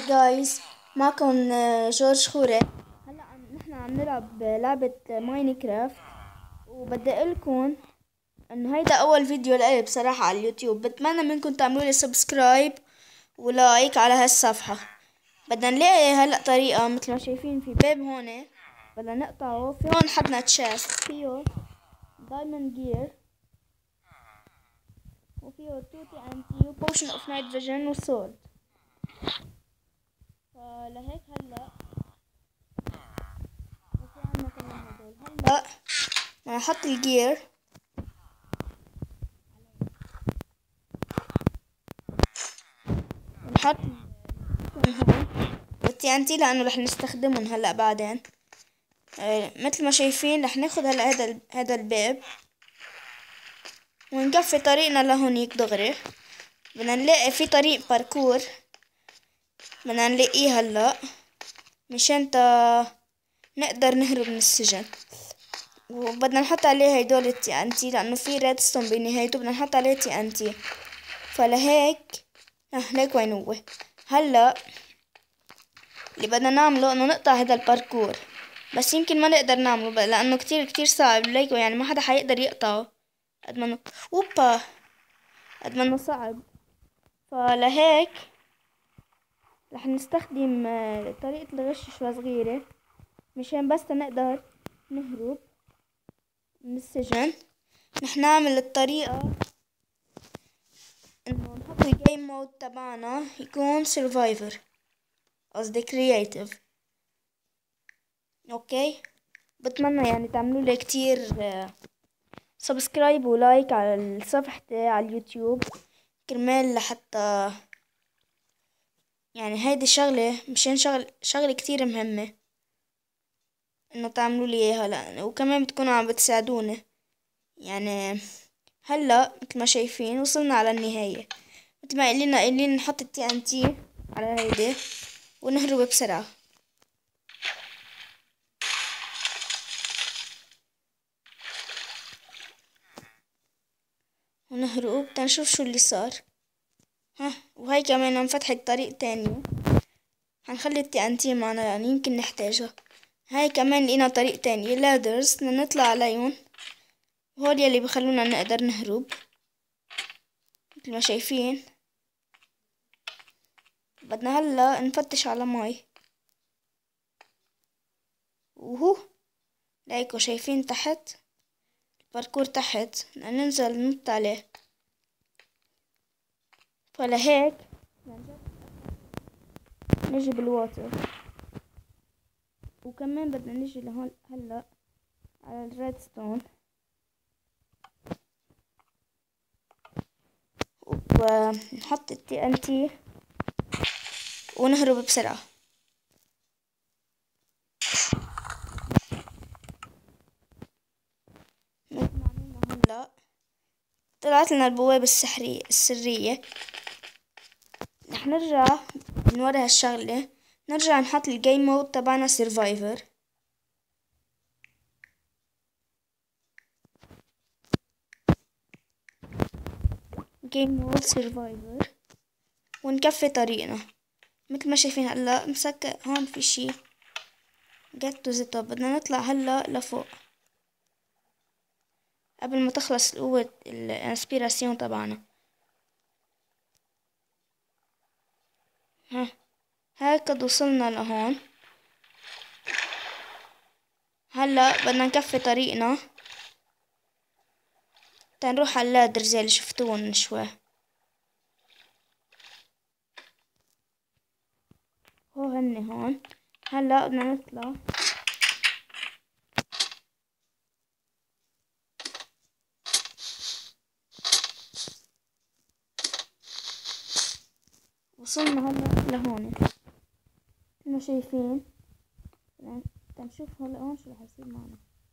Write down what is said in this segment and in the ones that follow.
جايز، معكم جورج خوري. هلا نحن عم نلعب لعبة ماينكرافت، وبدي اقولكم انه هيدا اول فيديو لإلي بصراحة على اليوتيوب. بتمنى منكم تعملوا لي سبسكرايب ولايك على هالصفحة. بدنا نلاقي هلا طريقة مثل ما شايفين في باب هون بدنا نقطعه. في هون حدنا تشيست فيه دايموند جير، وفيه توتي انتي وبوشن اوف نايت فيجن وسورد. فلهيك هلا في عنا كمان هدول. هلا بدنا نحط الجير، ونحط هون والتي ان تي لانه رح نستخدمهم هلا بعدين. مثل ما شايفين رح ناخد هلا هذا الباب ونقفي طريقنا لهونيك دغري. بدنا نلاقي في طريق باركور، بدنا نلاقيه هلا مشان نقدر نهرب من السجن. وبدنا نحط عليه هيدول التي ان تي لانه في ريدستون بنهايته، بدنا نحط عليه تي ان تي. فلهيك هيك وين هو. هلا اللي بدنا نعمله انه نقطع هذا الباركور، بس يمكن ما نقدر نعمله بقى لانه كتير كتير صعب ليكو، يعني ما حدا حيقدر يقطعه قد ما اوبا قد ما انه صعب. فلهيك رح نستخدم طريقة الغش شوي صغيرة مشان بس نقدر نهرب من السجن. رح نعمل الطريقة انه نحط الجيم مود تبعنا يكون سيرفايفر، قصدي كرياتيف. اوكي، بتمنى يعني تعملوا لي كتير سبسكرايب ولايك على صفحتي على اليوتيوب، كرمال لحتى يعني هيدي شغلة مشان شغلة كتير مهمة انه تعملوا لي اياها. لا وكمان بتكونوا عم بتساعدوني يعني. هلا مثل ما شايفين وصلنا على النهاية. مثل ما قلنا نحط التي ان تي على هيدي ونهرب بسرعة. ونهرب تنشوف شو اللي صار. وهي كمان انفتحت طريق تانية، هنخلي التي ان تي معنا يعني يمكن نحتاجها. هاي كمان لقينا طريق تاني لادرز بدنا نطلع عليهم، وهول يلي بخلونا نقدر نهرب مثل ما شايفين. بدنا هلا نفتش على ماي، وهو لايكو شايفين تحت الباركور تحت بدنا ننزل ننط عليه. فلهيك نجي بالواتر، وكمان بدنا نجي لهون هلا على الريدستون ونحط التي ان تي ونهرب بسرعة. مثل ما عملنا هلا طلعت لنا البوابة السرية. رح نرجع من ورا هالشغلة، نرجع نحط الجيم مود تبعنا سيرفايفر. جيم مود سيرفايفر ونكفي طريقنا. مثل ما شايفين هلا مسك هون في شي get to the top. بدنا نطلع هلا لفوق قبل ما تخلص قوة الانسبيراسيون تبعنا. هيك قد وصلنا لهون. هلا بدنا نكفي طريقنا تنروح على اللادر زي اللي شفتوهم من شوي. هون هلا بدنا نطلع. وصلنا هلا لهون مثل ما شايفين. تنشوف هلا هون شو رح يصير معنا.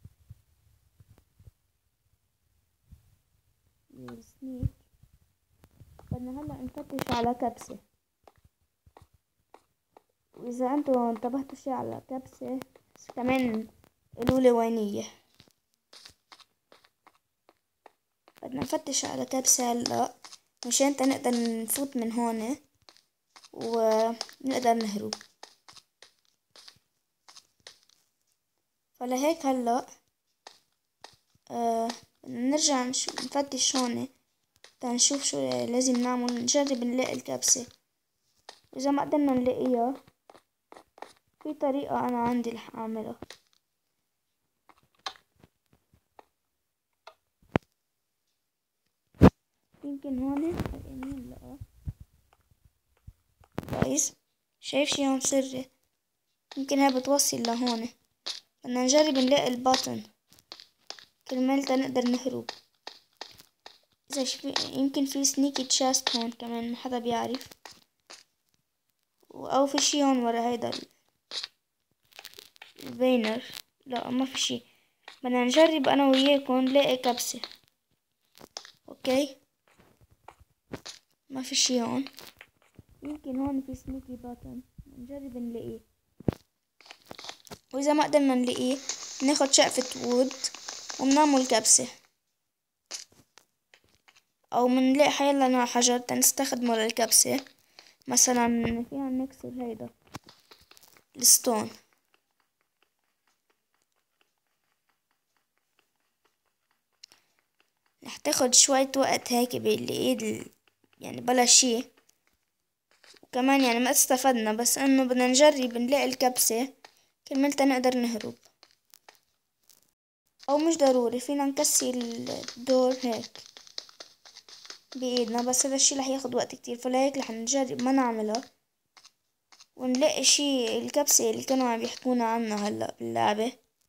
السنيك بدنا هلا نفتش على كبسة، واذا انتم انتبهتوا شي على كبسة كمان قولولي وينية. بدنا نفتش على كبسة هلا مشان نقدر نفوت من هون نقدر نهرب. فلهيك هلا نرجع نفتش هون تنشوف شو لازم نعمل. نجرب نلاقي الكبسة، وإذا ما قدرنا نلاقيها في طريقة أنا عندي رح أعملها. يمكن هون هلا كويس. شايف شي هون سري، يمكن هاي بتوصل لهون. بدنا نجرب نلاقي البطن كرمال نقدر نهرب. إذا يمكن في سنيكي تشاست هون كمان ما حدا بيعرف، أو في شي هون ورا هيدا البينر. لا ما في شي. بدنا نجرب أنا وياكم نلاقي كبسة. أوكي ما في شي هون. يمكن هون في سنيكي باتن، نجرب نلاقيه. وإذا ما قدرنا نلاقيه ناخد شقفة وود وبنعمل كبسة، أو منلاقي حيلا نوع حجر تنستخدمه للكبسة. مثلا فينا نكسر هيدا الستون. رح تاخد شوية وقت هيك بالإيد يعني بلا شي. وكمان يعني ما استفدنا، بس انه بدنا نجرب نلاقي الكبسة كرمال نقدر نهرب. او مش ضروري، فينا نكسي الدور هيك بايدنا، بس هذا الشي رح ياخد وقت كتير. فلهيك رح نجرب ما نعملها ونلاقي شي الكبسة اللي كانوا عم يحكونا عنها هلا باللعبة.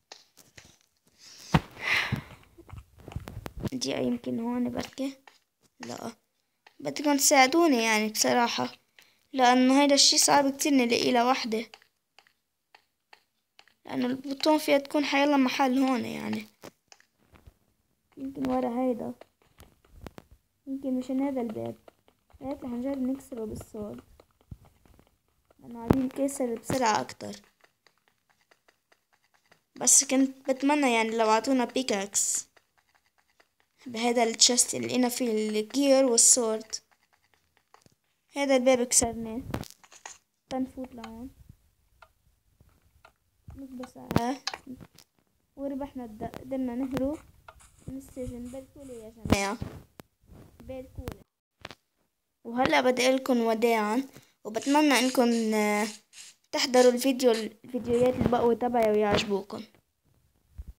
دي يمكن هون بركة. لا بدكم تساعدوني يعني بصراحة، لأنه هيدا الشي صعب كتير نلاقي له وحدة، لأنه البطون فيها تكون حيلا محل هون يعني. يمكن ورا هيدا، يمكن مشان هذا الباب. هيك رح نجرب نكسره بالصوت، لأنه عادي ينكسر بسرعة أكتر. بس كنت بتمنى يعني لو عطونا بيكاكس بهذا التشست اللي لقينا فيه الجير والسورد. هذا الباب كسرناه تنفوت لهون نكبس وربحنا قدرنا نهرب من السجن. باركولي يا جماعة، باركولي. وهلا بدي لكم وداعا، وبتمنى انكم تحضروا الفيديوهات اللي بقوا تبعي ويعجبوكم.